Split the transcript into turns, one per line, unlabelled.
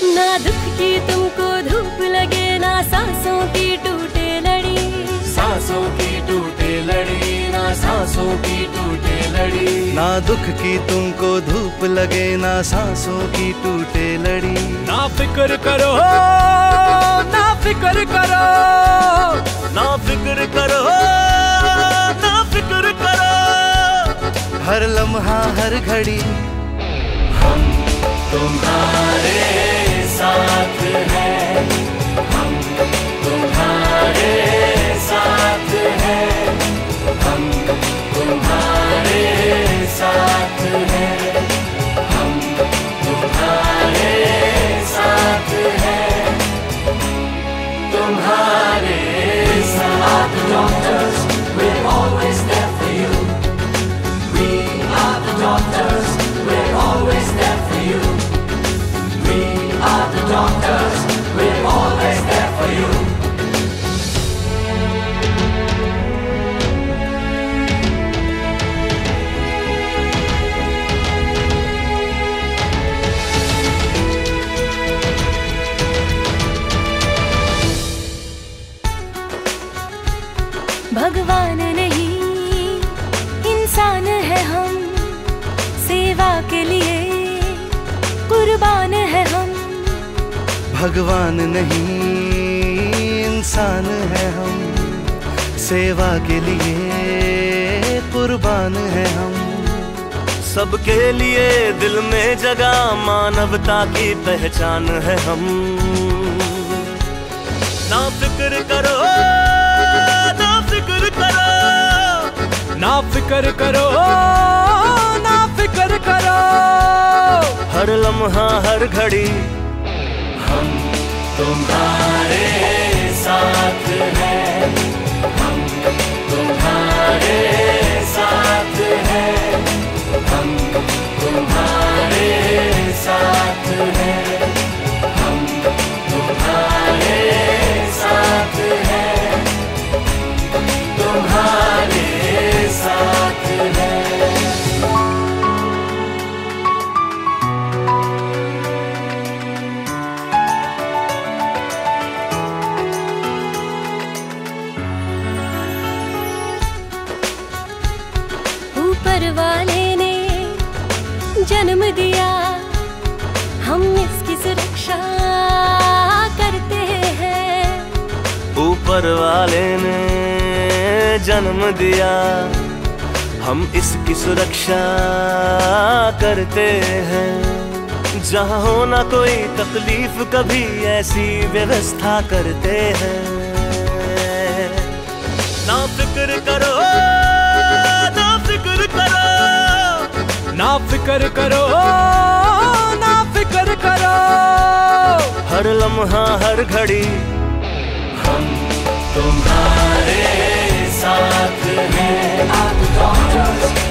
ना दुख की तुमको धूप लगे, ना सांसों की टूटे लड़ी,
सांसों की टूटे लड़ी, ना सांसों की टूटे लड़ी।
ना दुख की तुमको धूप लगे, ना सांसों की टूटे लड़ी।
ना फिक्र करो, ना फिक्र करो, ना फिक्र करो, ना फिक्र करो।
हर लम्हा हर घड़ी
हम तुम्हारे साथ हैं, हम तुम्हारे साथ हैं, हम तुम्हारे साथ हैं, हम तुम्हारे साथ हैं, तुम्हारे साथ। Doctors, we're always there for you. We are the doctors, we're always there for you. We are the doctors, we're always there for you.
भगवान नहीं इंसान है हम, सेवा के लिए कुर्बान है हम।
भगवान नहीं इंसान है हम, सेवा के लिए कुर्बान है हम।
सबके लिए दिल में जगह मानवता की पहचान है हम। ना फिक्र करो, ना फिक्र करो, ना फिक्र करो, ना फिक्र करो। हर लम्हा हर घड़ी हम तुम्हारे साथ हैं, हम तुम्हारे साथ हैं, हम तुम्हारे साथ हैं, हम तुम्हारे साथ हैं, तुम्हारे साथ हैं।
ऊपर वाले ने जन्म दिया, हम इसकी सुरक्षा करते हैं।
ऊपर वाले ने जन्म दिया, हम इसकी सुरक्षा करते हैं। जहाँ हो ना कोई तकलीफ कभी ऐसी व्यवस्था करते हैं। ना फिक्र करो, ना फिक्र करो, ना फिक्र करो, ना फिक्र करो। हर लम्हा हर घड़ी हम तुम्हारे साथ हैं।